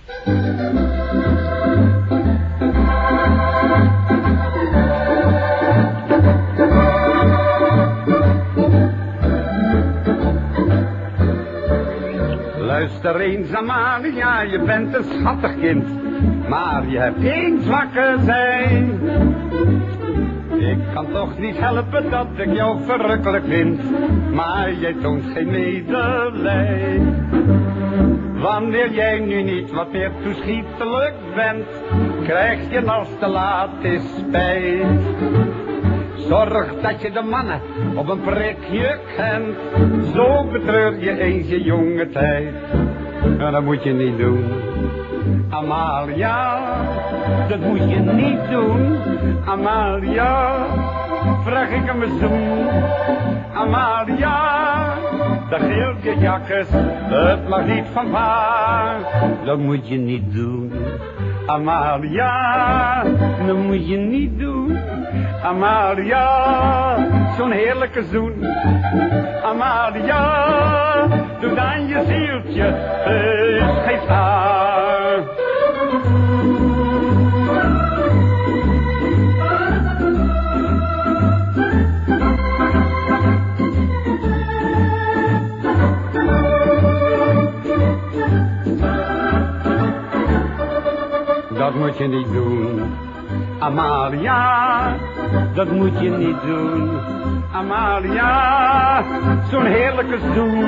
Luister eens, Amalia, je bent een schattig kind, maar je hebt één zwakke zij. Ik kan toch niet helpen dat ik jou verrukkelijk vind, maar jij toont geen medelij. Wanneer jij nu niet wat meer toeschietelijk bent, krijg je als te laat is spijt. Zorg dat je de mannen op een prikje kent, zo betreur je eens je jonge tijd. En dat moet je niet doen, Amalia, dat moet je niet doen, Amalia. Vraag ik hem een zoen, Amalia, de gele jakkes, het mag niet van pa. Dat moet je niet doen, Amalia, dat moet je niet doen, Amalia. Zo'n heerlijke zoen, Amalia, doe dan je zieltje, is geen staar. Dat moet je niet doen, Amalia, dat moet je niet doen, Amalia. Zo'n heerlijke zoen,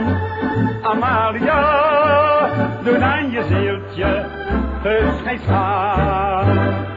Amalia, doe dan je zieltje, dus geen schaam.